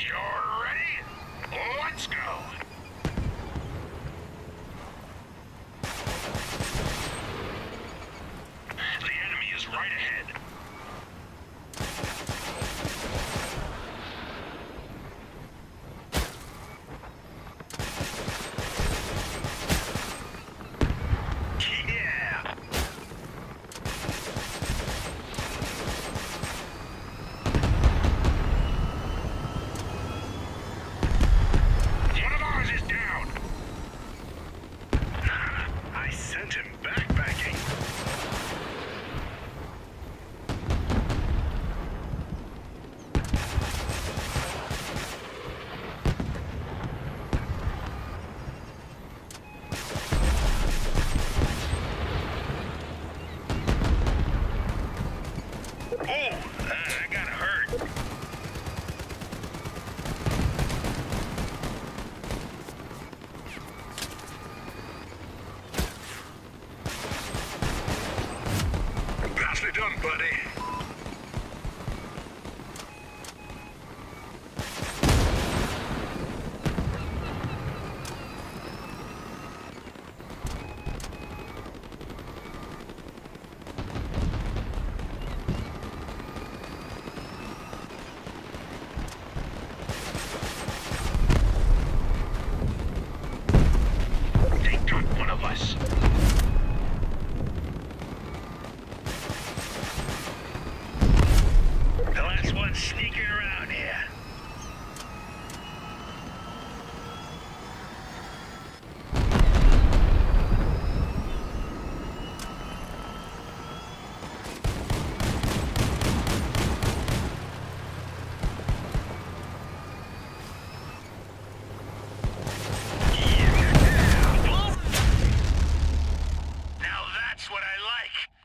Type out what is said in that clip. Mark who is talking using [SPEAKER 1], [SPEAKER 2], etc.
[SPEAKER 1] You're ready? Let's go! The enemy is right ahead. Yeah! One of ours is down! I sent him backpacking. Oh, that got hurt. Nicely done, buddy. They got one of us. The last one sneaking around here. Now that's what I like.